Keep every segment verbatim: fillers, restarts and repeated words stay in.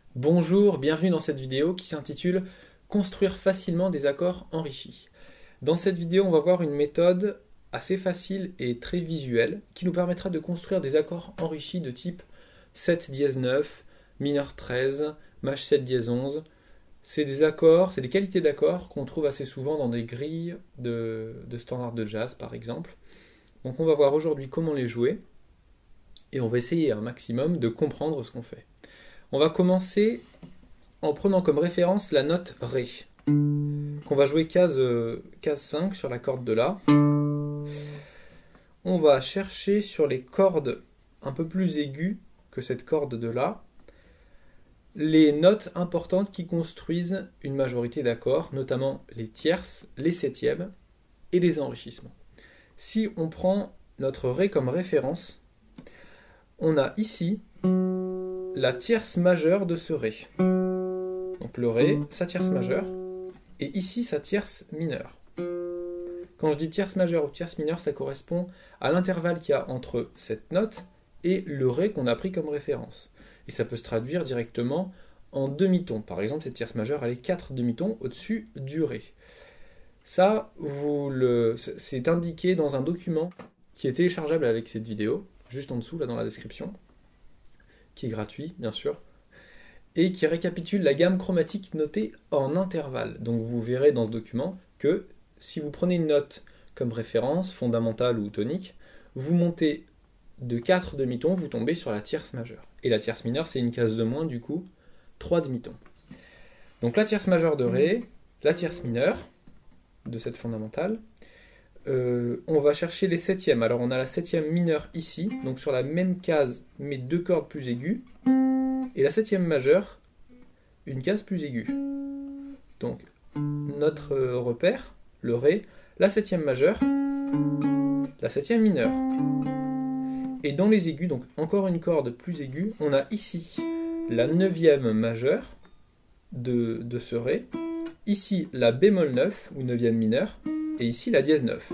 Bonjour, bienvenue dans cette vidéo qui s'intitule Construire facilement des accords enrichis. Dans cette vidéo, on va voir une méthode assez facile et très visuelle qui nous permettra de construire des accords enrichis de type sept dièse neuf, mineur treize, maj sept dièse onze. C'est des accords, c'est des qualités d'accords qu'on trouve assez souvent dans des grilles de, de standards de jazz par exemple. Donc on va voir aujourd'hui comment les jouer et on va essayer un maximum de comprendre ce qu'on fait. On va commencer en prenant comme référence la note Ré, qu'on va jouer case, euh, case cinq sur la corde de La. On va chercher sur les cordes un peu plus aiguës que cette corde de La, les notes importantes qui construisent une majorité d'accords, notamment les tierces, les septièmes et les enrichissements. Si on prend notre Ré comme référence, on a ici la tierce majeure de ce Ré. Donc le Ré, sa tierce majeure, et ici sa tierce mineure. Quand je dis tierce majeure ou tierce mineure, ça correspond à l'intervalle qu'il y a entre cette note et le Ré qu'on a pris comme référence. Et ça peut se traduire directement en demi-ton. Par exemple, cette tierce majeure, elle est quatre demi-tons au-dessus du Ré. Ça, vous le... c'est indiqué dans un document qui est téléchargeable avec cette vidéo, juste en dessous, là dans la description, qui est gratuit, bien sûr, et qui récapitule la gamme chromatique notée en intervalle. Donc vous verrez dans ce document que si vous prenez une note comme référence, fondamentale ou tonique, vous montez de quatre demi-tons, vous tombez sur la tierce majeure. Et la tierce mineure, c'est une case de moins, du coup, trois demi-tons. Donc la tierce majeure de Ré, la tierce mineure de cette fondamentale. Euh, on va chercher les septièmes. Alors on a la septième mineure ici, donc sur la même case, mais deux cordes plus aiguës. Et la septième majeure, une case plus aiguë. Donc notre repère, le Ré, la septième majeure, la septième mineure. Et dans les aigus, donc encore une corde plus aiguë, on a ici la neuvième majeure de, de ce Ré, ici la bémol neuf, ou neuvième mineure, et ici la dièse neuf.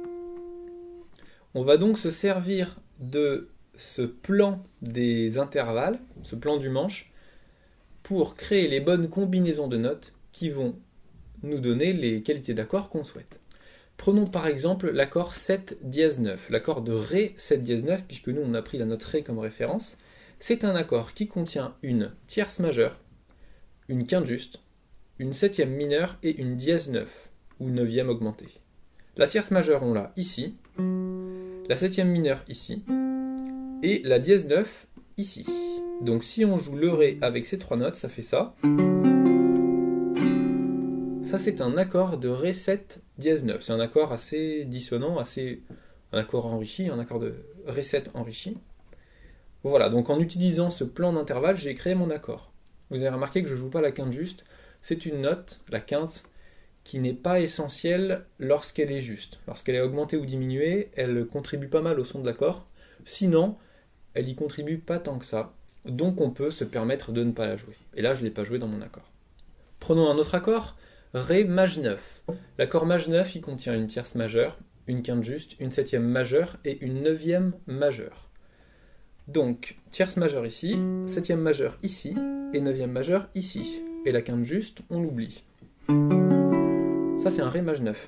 On va donc se servir de ce plan des intervalles, ce plan du manche, pour créer les bonnes combinaisons de notes qui vont nous donner les qualités d'accords qu'on souhaite. Prenons par exemple l'accord sept dièse neuf, l'accord de Ré sept dièse neuf, puisque nous on a pris la note Ré comme référence. C'est un accord qui contient une tierce majeure, une quinte juste, une septième mineure et une dièse neuf, ou neuvième augmentée. La tierce majeure on l'a ici, la septième mineure ici, et la dièse neuf ici. Donc si on joue le Ré avec ces trois notes, ça fait ça. Ça c'est un accord de Ré sept dièse neuf. C'est un accord assez dissonant, assez un accord enrichi, un accord de Ré sept enrichi. Voilà, donc en utilisant ce plan d'intervalle, j'ai créé mon accord. Vous avez remarqué que je ne joue pas la quinte juste. C'est une note, la quinte, qui n'est pas essentielle lorsqu'elle est juste. Lorsqu'elle est augmentée ou diminuée, elle contribue pas mal au son de l'accord. Sinon, elle y contribue pas tant que ça. Donc on peut se permettre de ne pas la jouer. Et là, je ne l'ai pas joué dans mon accord. Prenons un autre accord, Ré maj neuf. L'accord maj neuf, il contient une tierce majeure, une quinte juste, une septième majeure et une neuvième majeure. Donc, tierce majeure ici, septième majeure ici, et neuvième majeure ici. Et la quinte juste, on l'oublie. Ça, c'est un Ré maj neuf.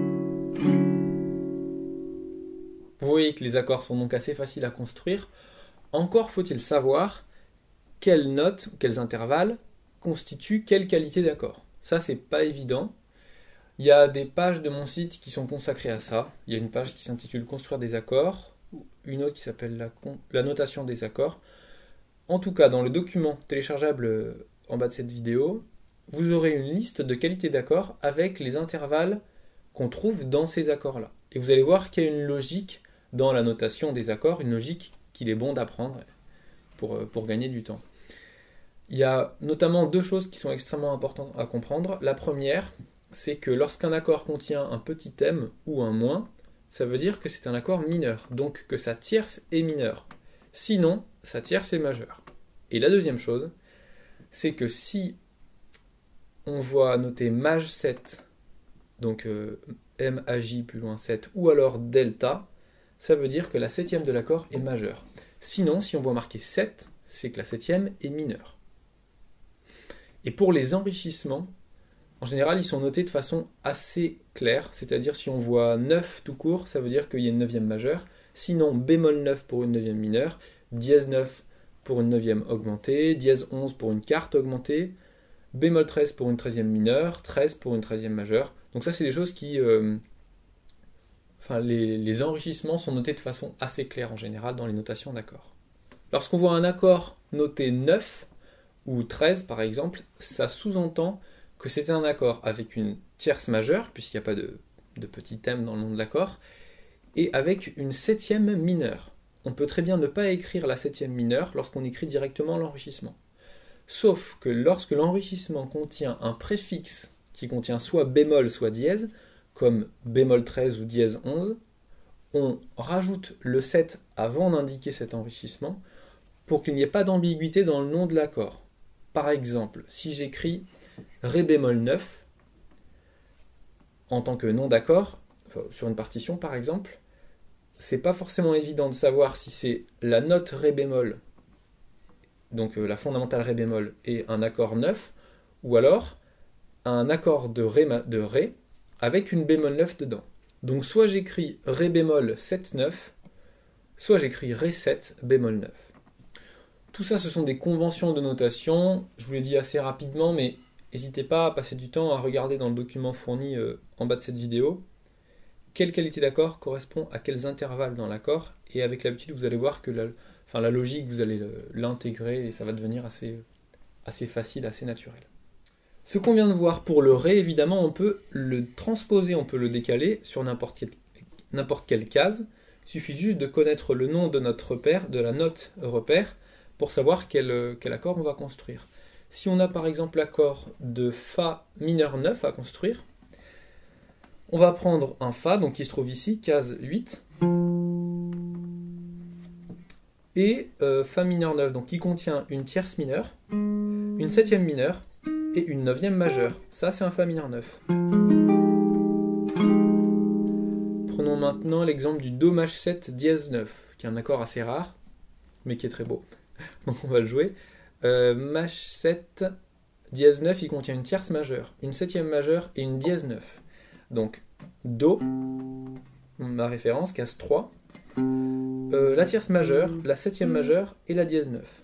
Vous voyez que les accords sont donc assez faciles à construire. Encore faut-il savoir quelles notes, quels intervalles constituent quelle qualité d'accord. Ça, c'est pas évident. Il y a des pages de mon site qui sont consacrées à ça. Il y a une page qui s'intitule Construire des accords, une autre qui s'appelle la, la notation des accords. En tout cas, dans le document téléchargeable en bas de cette vidéo, vous aurez une liste de qualités d'accords avec les intervalles qu'on trouve dans ces accords-là. Et vous allez voir qu'il y a une logique dans la notation des accords, une logique qu'il est bon d'apprendre pour, pour gagner du temps. Il y a notamment deux choses qui sont extrêmement importantes à comprendre. La première, c'est que lorsqu'un accord contient un petit thème ou un moins, ça veut dire que c'est un accord mineur, donc que sa tierce est mineure. Sinon, sa tierce est majeure. Et la deuxième chose, c'est que si on voit noter maj sept, donc euh, M A J plus loin sept, ou alors delta, ça veut dire que la septième de l'accord est majeure. Sinon, si on voit marqué sept, c'est que la septième est mineure. Et pour les enrichissements, en général, ils sont notés de façon assez claire, c'est-à-dire si on voit neuf tout court, ça veut dire qu'il y a une neuvième majeure, sinon bémol neuf pour une neuvième mineure, dièse neuf pour une neuvième augmentée, dièse onze pour une quarte augmentée, bémol treize pour une treizième mineure, treize pour une treizième majeure. Donc ça, c'est des choses qui... Euh, enfin, les, les enrichissements sont notés de façon assez claire en général dans les notations d'accords. Lorsqu'on voit un accord noté neuf ou treize par exemple, ça sous-entend que c'est un accord avec une tierce majeure, puisqu'il n'y a pas de, de petit thème dans le nom de l'accord, et avec une septième mineure. On peut très bien ne pas écrire la septième mineure lorsqu'on écrit directement l'enrichissement. Sauf que lorsque l'enrichissement contient un préfixe qui contient soit bémol, soit dièse, comme bémol treize ou dièse onze, on rajoute le sept avant d'indiquer cet enrichissement pour qu'il n'y ait pas d'ambiguïté dans le nom de l'accord. Par exemple, si j'écris Ré bémol neuf en tant que nom d'accord, enfin, sur une partition par exemple, c'est pas forcément évident de savoir si c'est la note Ré bémol, donc euh, la fondamentale Ré bémol, et un accord neuf, ou alors un accord de Ré, de Ré avec une bémol neuf dedans. Donc soit j'écris Ré bémol sept neuf, soit j'écris Ré sept bémol neuf. Tout ça, ce sont des conventions de notation, je vous l'ai dit assez rapidement, mais n'hésitez pas à passer du temps à regarder dans le document fourni euh, en bas de cette vidéo quelle qualité d'accord correspond à quels intervalles dans l'accord, et avec l'habitude vous allez voir que la, enfin, la logique, vous allez l'intégrer et ça va devenir assez, assez facile, assez naturel. Ce qu'on vient de voir pour le Ré, évidemment, on peut le transposer, on peut le décaler sur n'importe quelle, n'importe quelle case. Il suffit juste de connaître le nom de notre repère, de la note repère, pour savoir quel, quel accord on va construire. Si on a par exemple l'accord de Fa mineur neuf à construire, on va prendre un Fa, donc qui se trouve ici, case huit, et euh, Fa mineur neuf, donc qui contient une tierce mineure, une septième mineure, et une neuvième majeure. Ça, c'est un Fa mineur neuf. Prenons maintenant l'exemple du Do maj sept dièse neuf, qui est un accord assez rare, mais qui est très beau. Donc on va le jouer. Euh, maj sept dièse neuf, il contient une tierce majeure, une septième majeure et une dièse neuf. Donc Do, ma référence, case trois, euh, la tierce majeure, la septième majeure et la dièse neuf.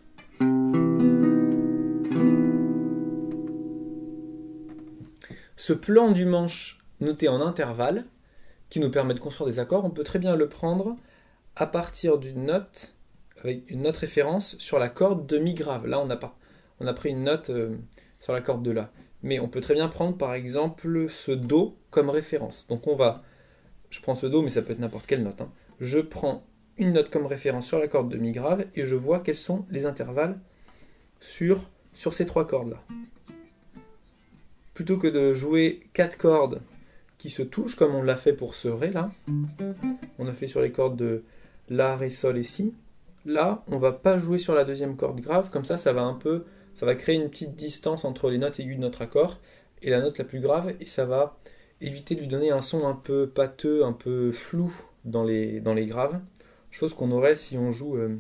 Ce plan du manche noté en intervalle, qui nous permet de construire des accords, on peut très bien le prendre à partir d'une note, avec une note référence sur la corde de Mi grave. Là, on a, pas, on a pris une note euh, sur la corde de La. Mais on peut très bien prendre, par exemple, ce Do comme référence. Donc on va, je prends ce Do, mais ça peut être n'importe quelle note. Hein. Je prends une note comme référence sur la corde de Mi grave et je vois quels sont les intervalles sur, sur ces trois cordes-là. Plutôt que de jouer quatre cordes qui se touchent, comme on l'a fait pour ce Ré là, on a fait sur les cordes de La, Ré, Sol et Si, là, on va pas jouer sur la deuxième corde grave, comme ça, ça va un peu, ça va créer une petite distance entre les notes aiguës de notre accord et la note la plus grave, et ça va éviter de lui donner un son un peu pâteux, un peu flou dans les, dans les graves, chose qu'on aurait si on joue, euh,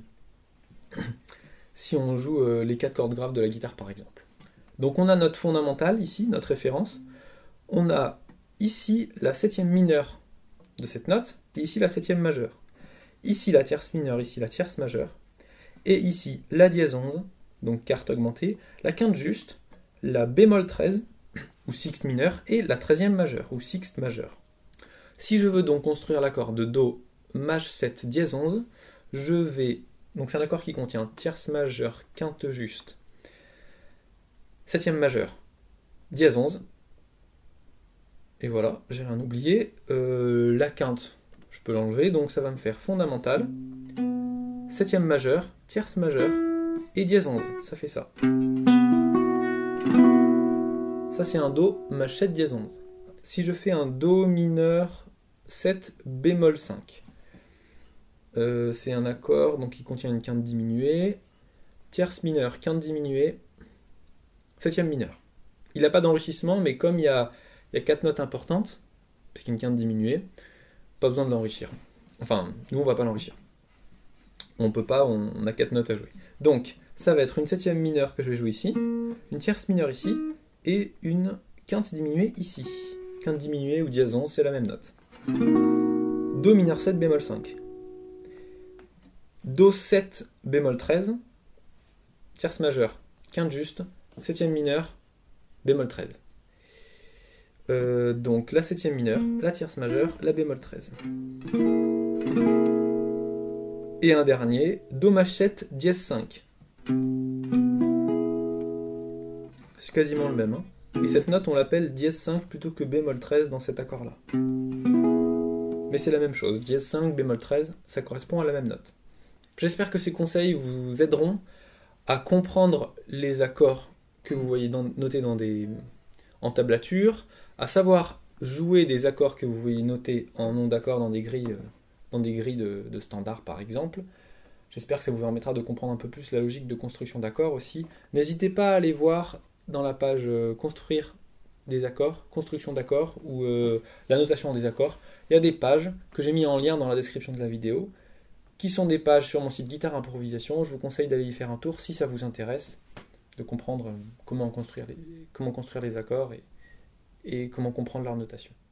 si on joue euh, les quatre cordes graves de la guitare par exemple. Donc on a notre fondamentale ici, notre référence. On a ici la septième mineure de cette note, et ici la septième majeure. Ici la tierce mineure, ici la tierce majeure. Et ici la dièse onze, donc quarte augmentée, la quinte juste, la bémol treize, ou sixte mineure, et la treizième majeure, ou sixte majeure. Si je veux donc construire l'accord de Do maj sept dièse onze, je vais... Donc c'est un accord qui contient tierce majeure, quinte juste, septième majeure, dièse onze, et voilà, j'ai rien oublié. Euh, la quinte, je peux l'enlever, donc ça va me faire fondamentale, septième majeure, tierce majeure, et dièse onze, ça fait ça. Ça c'est un Do maj sept dièse onze. Si je fais un Do mineur sept bémol cinq, euh, c'est un accord donc, qui contient une quinte diminuée, tierce mineure, quinte diminuée, septième mineure. Il n'a pas d'enrichissement, mais comme il y a, il y a quatre notes importantes, puisqu'il y a une quinte diminuée, pas besoin de l'enrichir. Enfin, nous on va pas l'enrichir. On peut pas, on, on a quatre notes à jouer. Donc, ça va être une septième mineure que je vais jouer ici, une tierce mineure ici, et une quinte diminuée ici. Quinte diminuée ou diason, c'est la même note. Do mineur sept, bémol cinq. Do sept, bémol treize, tierce majeure, quinte juste, septième mineure, bémol treize. Euh, donc la septième mineure, la tierce majeure, la bémol treize. Et un dernier, Do maj sept, dièse cinq. C'est quasiment le même. Hein. Et cette note, on l'appelle dièse cinq plutôt que bémol treize dans cet accord-là. Mais c'est la même chose, dièse cinq, bémol treize, ça correspond à la même note. J'espère que ces conseils vous aideront à comprendre les accords que vous voyez dans, notés dans des, en tablature, à savoir jouer des accords que vous voyez notés en nom d'accord dans des grilles, dans des grilles de, de standard par exemple. J'espère que ça vous permettra de comprendre un peu plus la logique de construction d'accords aussi. N'hésitez pas à aller voir dans la page euh, construire des accords, construction d'accords ou euh, la notation des accords. Il y a des pages que j'ai mis en lien dans la description de la vidéo qui sont des pages sur mon site Guitare Improvisation. Je vous conseille d'aller y faire un tour si ça vous intéresse, de comprendre comment construire les, comment construire les accords et, et comment comprendre leur notation.